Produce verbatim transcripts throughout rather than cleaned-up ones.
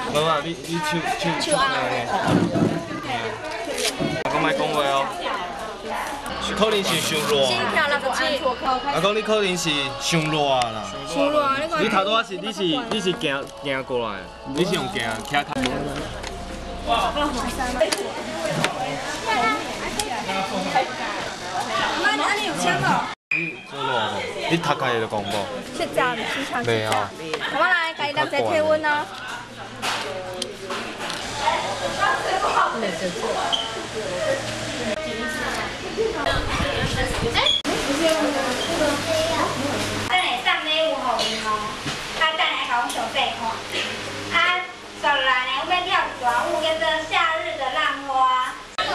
无啊，你你手手手安尼。我莫讲话哦。是可能是伤热。 心跳六十七。 我讲你可能是伤热啦。 伤热，你看。 你头拄仔是你是你是行行过来，你是用行徛卡。哇！ 妈，你安尼有签无？ 你做热无？你头开就讲无？ 是炸的，是炸的。 袂啊。 我来给你量一下体温哦。 等下送礼物互你吼，啊，等下甲阮详细看。啊，接落来呢，我要跳一段舞，叫做《夏日的浪花》。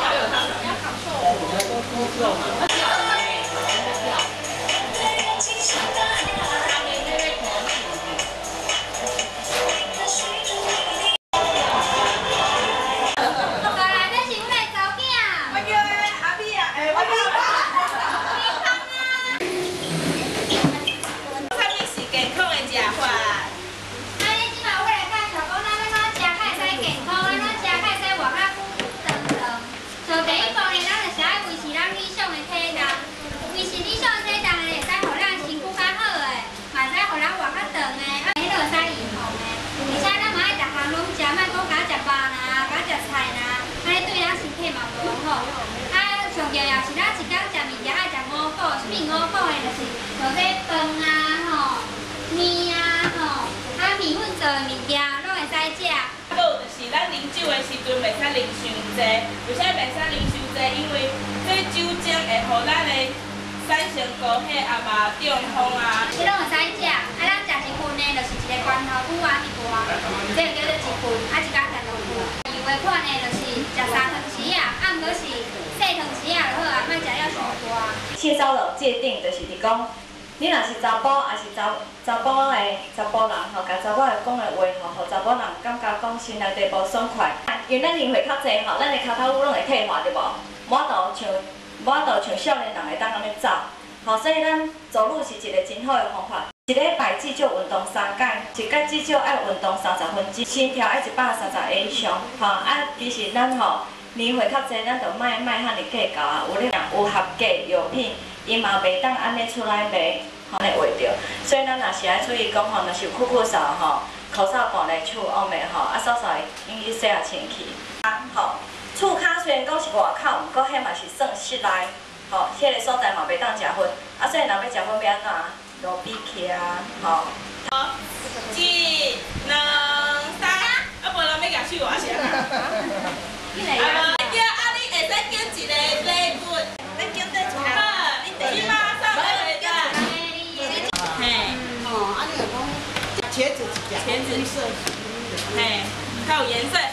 重要也是咱一工食物件爱食五谷，什么五谷的，就是像说饭啊、吼面啊、吼啊面粉做的物件，拢会使食。还有就是咱啉酒的时阵，袂使啉伤济。为啥袂使啉伤济？因为这酒精会互咱的产生高血压啊、中风啊。你拢会使食，啊咱食一份呢，就是一个罐头煮啊一罐，这个叫做一份，啊一工食两份。有的款呢，就是食三汤匙啊，啊毋过是。细汤匙啊就好啊，莫食了伤大。性骚扰界定就是伫讲，你若是查甫，还是查查甫的查甫人吼，甲查某的讲的话吼，互查某人感觉讲心内底无爽快。因为咱年岁较济吼，咱的骹头骨拢会退化对无？无度像无度像少年人会当安尼走，吼，所以咱走路是一个真好的方法。一礼拜至少运动三天，一天至少爱运动三十分钟，心跳爱一百三十以上，吼啊，其实咱吼。年岁较济，咱就莫莫遐尼计较啊。有咧有合格药品，伊嘛袂当安尼出来卖，安尼画着。所以咱若是爱注意讲吼，若是有酷酷扫吼，口哨断咧手乌眉吼，啊扫扫会用去洗下清气。啊吼，厝骹虽然讲是外口，毋过迄嘛是算室内，吼，迄个所在嘛袂当食薰。啊，所以若要食薰要安怎？路边徛啊，吼。一、两、三，啊，无人要举手啊是啊。啊，叫啊！你会使拣一个礼物，咱拣对一个。好，你第一马上来回答。嘿，哦，啊，你有讲茄子一只，茄子色，嘿，较有颜色。